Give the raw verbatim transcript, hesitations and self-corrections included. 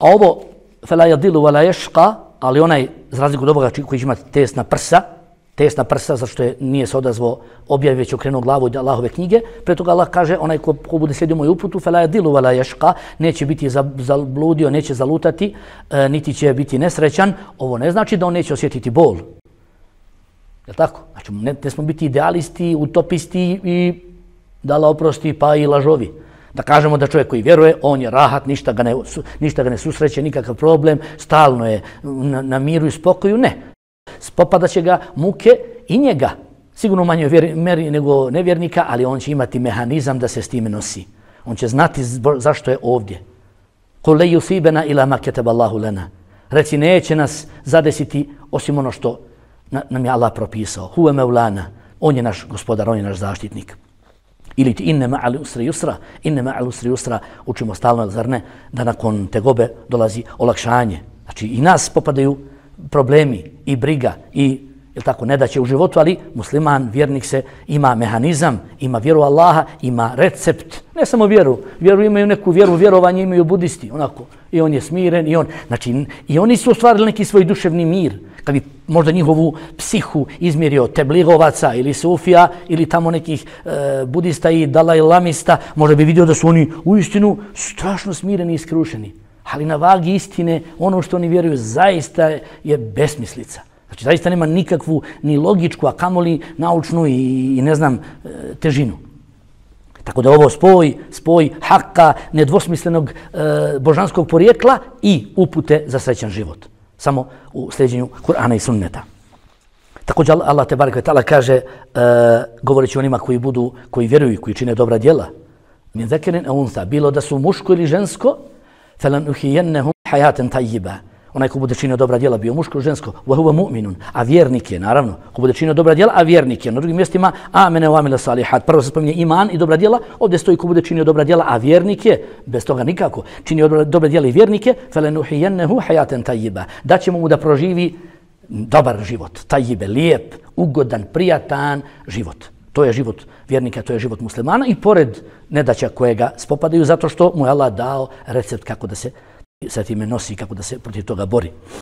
A ovo, fela yadilu wala yashqa, ali onaj, za razliku od ovoga koji će imati tesna prsa, tesna prsa, zašto je nije se odazvao objavi, već okrenuo glavu od Allahove knjige. Pre toga Allah kaže, onaj ko, ko bude slijedio moju uputu, fela yadilu wala yashqa, neće biti zabludio, neće zalutati, e, niti će biti nesrećan. Ovo ne znači da on neće osjetiti bol. Je tako? Znači, ne, ne smo biti idealisti, utopisti i da Allah oprosti, pa i lažovi. Da kažemo da čovjek koji vjeruje, on je rahat, ništa ga ne, ništa ga ne susreće, nikakav problem, stalno je na, na miru i spokoju. Ne. Spopadat će ga muke i njega. Sigurno u manjoj meri nego nevjernika, ali on će imati mehanizam da se s time nosi. On će znati zašto je ovdje. Kul le yusibena ila ma kataba Allahu lana. Reci, neće nas zadesiti osim ono što nam je Allah propisao. Huve meulana. On je naš gospodar, on je naš zaštitnik. Ili ti inne ma'al usri yusra, inne ma'al usri yusra, učimo stalno, zar ne, da nakon tegobe dolazi olakšanje. Znači i nas popadaju problemi i briga i jel tako, nedaće u životu, ali musliman, vjernik se ima mehanizam, ima vjeru Allaha, ima recept, ne samo vjeru, vjeru imaju neku vjeru, vjerovanje imaju budisti, onako, i on je smiren, i on, znači, i oni su ostvarili neki svoj duševni mir, kad bi možda njihovu psihu izmjerio tebligovaca ili sufija ili tamo nekih e, budista i dalajlamista, možda bi vidio da su oni uistinu strašno smireni i skrušeni. Ali na vagi istine, ono što oni vjeruju zaista je besmislica. Znači, zaista nema nikakvu ni logičku, a kamoli naučnu i, i ne znam, težinu. Tako da ovo spoj, spoj haka, nedvosmislenog e, božanskog porijekla i upute za srećan život. Samo u sljeđenju Kur'ana i Sunneta. Također Allah te barek ve ta'ala kaže, e, govoreći onima koji budu, koji vjeruju, koji čine dobra djela, min zekerin au untha, bilo da su muško ili žensko, felanuhijennehum hayaten tayyiba. Onaj ko bude činio dobra djela, bio muško ili žensko, wa huwa mu'minun, a vjernik je, naravno, ko bude činio dobra djela, a vjernik je. Na drugim mjestima, amene wa amila salihat. Prvo se spominje iman i dobra djela, ovdje stoji ko bude činio dobra djela, a vjernik je, bez toga nikako, činio dobra, dobra djela i vjernik je, felanuhijennehu hayaten tayyiba. Da ćemo mu da proživi dobar život, tayyibe, lijep, ugodan, prijatan život. To je život vjernika, to je život muslimana i pored nedaća kojega spopadaju zato što mu je Allah dao recept kako da se sa time nosi, kako da se protiv toga bori.